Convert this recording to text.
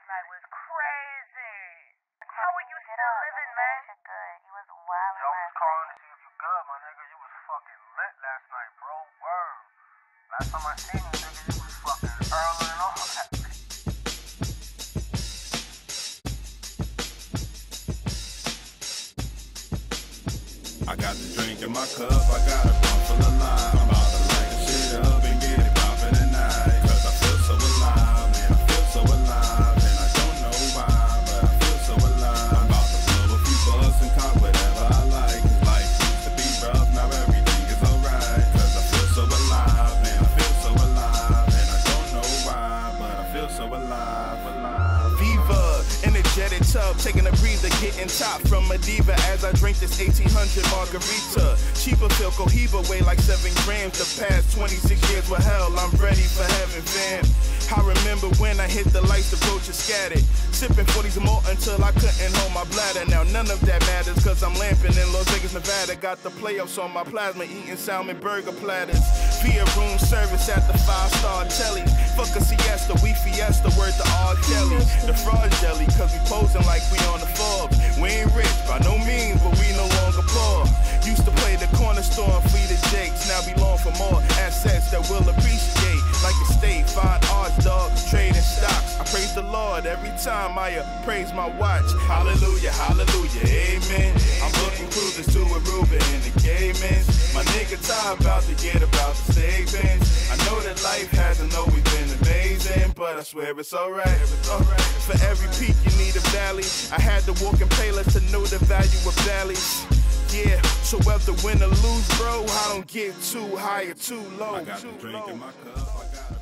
night was crazy. How are you still living, man? Good. You was wild. Yo, I was calling to see if you good, my nigga. You was fucking lit last night, bro. Word. Last time I seen you, nigga, you was fucking early and all that. I got the drink in my cup, I got a pump full of lime. I'm about to light the shit up and get it poppin' tonight. Cause I feel so alive, man, I feel so alive. And I don't know why, but I feel so alive. I'm about to blow a few bucks and cop whatever I like. Cause life used to be rough, now everything is alright. Cause I feel so alive, man, I feel so alive. And I don't know why, but I feel so alive, alive. Viva, energetic tub, taking a breather, getting top from a diva as I drink this 1800 margarita. Cheaper feel cohiba, weigh like 7 grams. The past 26 years were hell, I'm ready for heaven, fam. I remember when I hit the lights, the roaches scattered. Sipping 40s more until I couldn't hold my bladder. Now none of that matters, cause I'm lamping in Las Vegas, Nevada. Got the playoffs on my plasma, eating salmon burger platters. Via room service at the 5-star telly. Fuck a siesta, we fiesta, word to R. Kelly. The fraud jelly, cause we posing like we on the Forbes. We ain't rich, by no means, but we no longer poor. Used to play the corner store and flee the jakes. Now we long for more assets that will appreciate. Like estate, fine arts, dog, trading stocks. I praise the Lord every time I praise my watch. Hallelujah, hallelujah, amen. I'm booking cruises to Aruba in the Caymans. My nigga Ty about to get about the statements. I know that life hasn't always been amazing, but I swear it's alright. For every peak you need a valley. I had to walk in Payless to know the value of valleys. Yeah, so whether win or lose, bro, I don't get too high or too low. I got the drink in my cup, I got